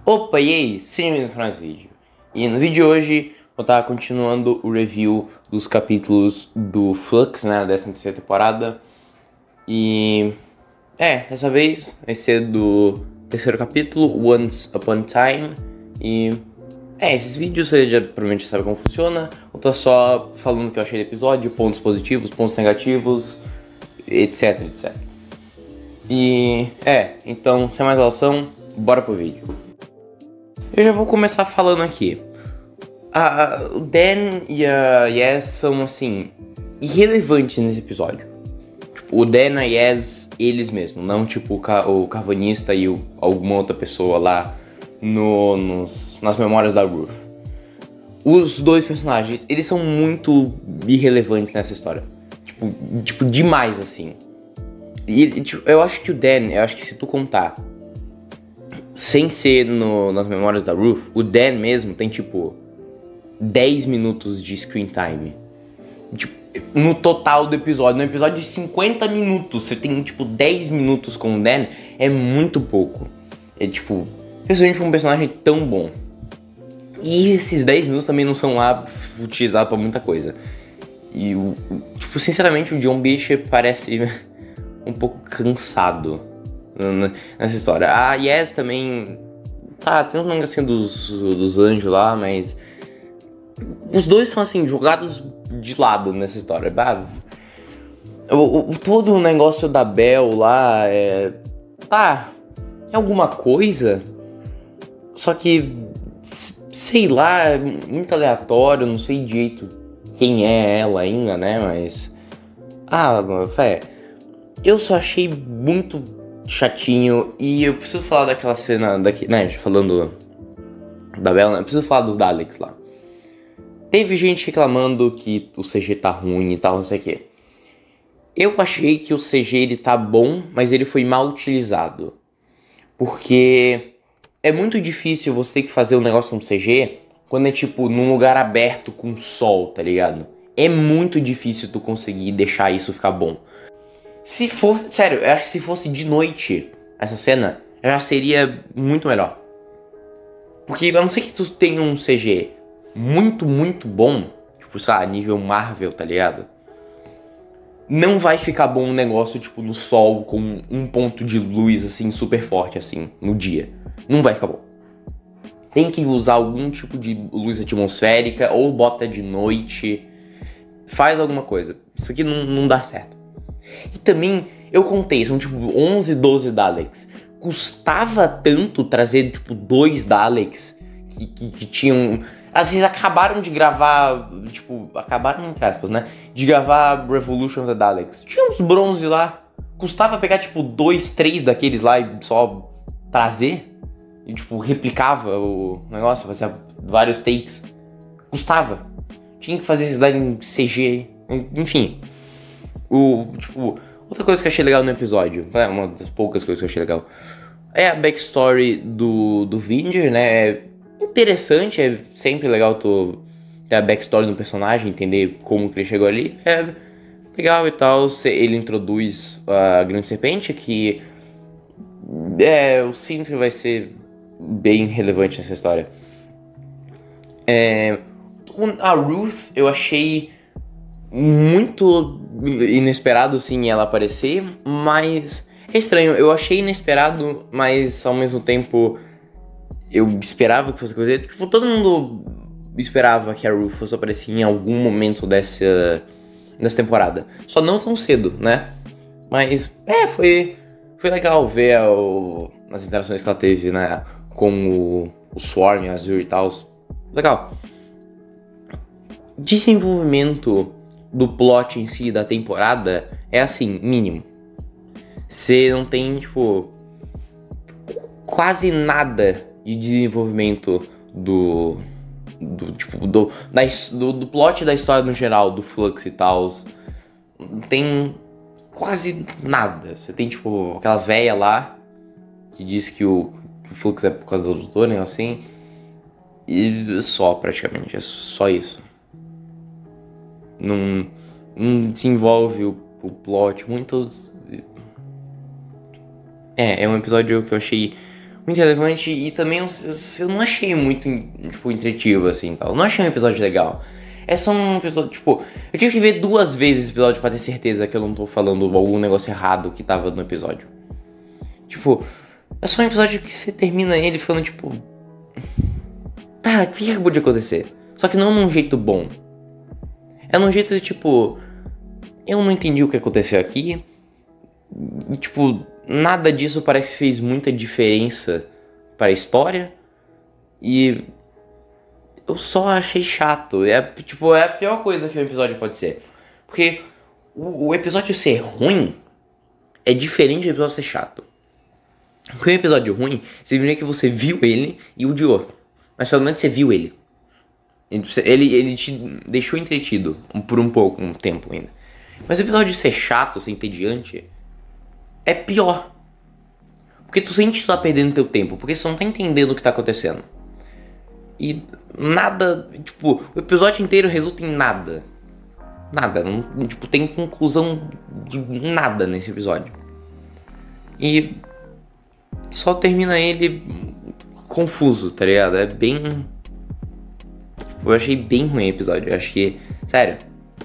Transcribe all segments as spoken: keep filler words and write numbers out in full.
Opa, e aí? Sejam bem-vindos para mais vídeo. E no vídeo de hoje eu estar continuando o review dos capítulos do Flux, né, da décima terceira temporada. E é, dessa vez vai ser do terceiro capítulo, Once Upon a Time. E é, esses vídeos você já provavelmente sabe como funciona. Eu tô só falando o que eu achei do episódio, pontos positivos, pontos negativos, etc, etc. E é, então sem mais enrolação, bora pro vídeo. Eu já vou começar falando aqui. A, o Dan e a Yaz são, assim, irrelevantes nesse episódio. Tipo, o Dan e a Yaz, eles mesmos, não tipo o, ca, o carvanista e o, alguma outra pessoa lá no, nos, nas memórias da Ruth. Os dois personagens, eles são muito irrelevantes nessa história. Tipo, tipo demais, assim. E tipo, eu acho que o Dan, eu acho que se tu contar sem ser no, nas memórias da Ruth, o Dan mesmo tem tipo dez minutos de screen time. Tipo, no total do episódio. No episódio de cinquenta minutos, você tem tipo dez minutos com o Dan, é muito pouco. É tipo, principalmente pra um personagem tão bom. E esses dez minutos também não são lá utilizados pra muita coisa. E o, tipo, sinceramente, o John Bishop parece um pouco cansado nessa história. A Yaz também tá, tem uns negocinhos dos, dos anjos lá, mas os dois são assim, jogados de lado nessa história. O, o, todo o negócio da Belle lá é. Tá, é alguma coisa, só que sei lá, é muito aleatório, não sei direito quem é ela ainda, né? Mas. Ah, fé. Eu só achei muito chatinho, e eu preciso falar daquela cena daqui, né, falando da Bella, né, eu preciso falar dos Daleks lá. Teve gente reclamando que o C G tá ruim e tal, não sei o que. Eu achei que o C G ele tá bom, mas ele foi mal utilizado. Porque é muito difícil você ter que fazer um negócio com C G quando é tipo num lugar aberto com sol, tá ligado? É muito difícil tu conseguir deixar isso ficar bom. Se fosse, sério, eu acho que se fosse de noite essa cena, já seria muito melhor. Porque a não ser que tu tenha um C G muito, muito bom, tipo, sei lá, nível Marvel, tá ligado? Não vai ficar bom um negócio, tipo, no sol com um ponto de luz, assim, super forte, assim, no dia. Não vai ficar bom. Tem que usar algum tipo de luz atmosférica, ou bota de noite, faz alguma coisa. Isso aqui não, não dá certo. E também, eu contei, são tipo onze, doze Daleks. Custava tanto trazer tipo dois Daleks que, que, que tinham... Às vezes acabaram de gravar, tipo, acabaram entre aspas, né? De gravar Revolution of the Daleks. Tinha uns bronze lá. Custava pegar tipo dois, três daqueles lá e só trazer. E tipo, replicava o negócio, fazia vários takes. Custava. Tinha que fazer esses daí em C G aí. Enfim. O, tipo, outra coisa que eu achei legal no episódio, é uma das poucas coisas que eu achei legal, é a backstory do, do Vinger, né? É interessante, é sempre legal tu ter a backstory do personagem, entender como que ele chegou ali. É legal e tal, ele introduz a Grande Serpente, que é, eu sinto que vai ser bem relevante nessa história. É, a Ruth, eu achei muito inesperado, sim, ela aparecer, mas é estranho, eu achei inesperado, mas ao mesmo tempo eu esperava que fosse coisa, tipo, todo mundo esperava que a Ruth fosse aparecer em algum momento dessa, dessa temporada, só não tão cedo, né, mas é, foi, foi legal ver a, o, as interações que ela teve, né, com o, o Swarm, a Azure e tal, legal. Desenvolvimento do plot em si da temporada é assim, mínimo. Você não tem, tipo, quase nada de desenvolvimento do, do tipo, do, da, do, do plot da história no geral, do Flux e tal. Não tem quase nada. Você tem, tipo, aquela véia lá que diz que o, que o Flux é por causa do doutor, né, assim. E só, praticamente, é só isso. Não, não desenvolve o, o plot muito. É, é um episódio que eu achei muito relevante e também eu, eu não achei muito, tipo, entretido, assim, tal. Não achei um episódio legal. É só um episódio, tipo, eu tive que ver duas vezes esse episódio pra ter certeza que eu não tô falando algum negócio errado que tava no episódio. Tipo, é só um episódio que você termina ele falando, tipo... Tá, o que acabou de acontecer? Só que não num jeito bom. É num jeito de, tipo... Eu não entendi o que aconteceu aqui. E, tipo, nada disso parece que fez muita diferença para a história. E... eu só achei chato. É, tipo, é a pior coisa que um episódio pode ser. Porque o, o episódio ser ruim é diferente do episódio ser chato. Porque um episódio ruim significa que você viu ele e odiou. Mas pelo menos você viu ele. Ele, ele te deixou entretido por um pouco, um tempo ainda. Mas o episódio ser chato, ser entediante, é pior. Porque tu sente que tu tá perdendo teu tempo. Porque você não tá entendendo o que tá acontecendo. E nada, tipo, o episódio inteiro resulta em nada. Nada, não, tipo, tem conclusão de nada nesse episódio. E só termina ele confuso, tá ligado? É bem... eu achei bem ruim o episódio, eu achei... sério.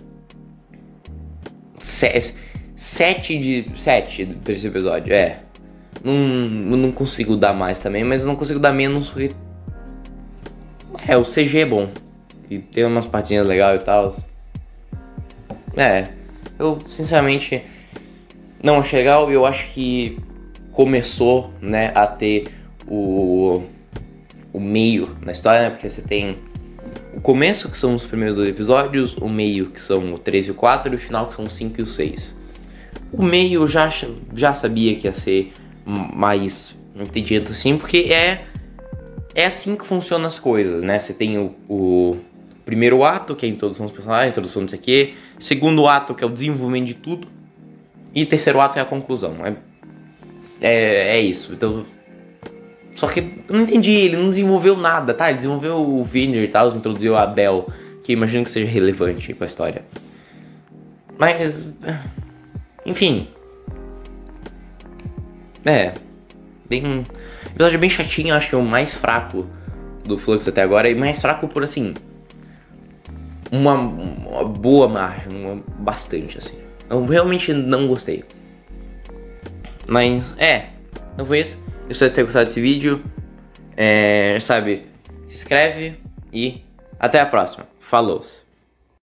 Se, sete de... sete pra esse episódio, é. Não, não consigo dar mais também, mas eu não consigo dar menos porque... é, o C G é bom. E tem umas partinhas legais e tal. É, eu sinceramente não achei legal. Eu acho que começou, né, a ter o, o meio na história, né? Porque você tem o começo, que são os primeiros dois episódios, o meio, que são o três e o quatro, e o final, que são o cinco e o seis. O meio eu já, já sabia que ia ser mais entediante assim, porque é... é assim que funcionam as coisas, né? Você tem o, o primeiro ato, que é a introdução dos personagens, a introdução não sei o quê. Segundo ato, que é o desenvolvimento de tudo. E terceiro ato é a conclusão. É, é, é isso. Então, só que eu não entendi, ele não desenvolveu nada, tá? Ele desenvolveu o Vinner e tal, introduziu a Belle, que eu imagino que seja relevante pra história. Mas... enfim. É... bem... episódio bem chatinho, acho que é o mais fraco do Flux até agora. E mais fraco por, assim, uma, uma boa margem, uma, bastante, assim. Eu realmente não gostei. Mas, é, então foi isso. Espero que tenham gostado desse vídeo. É, sabe, se inscreve e até a próxima. Falou!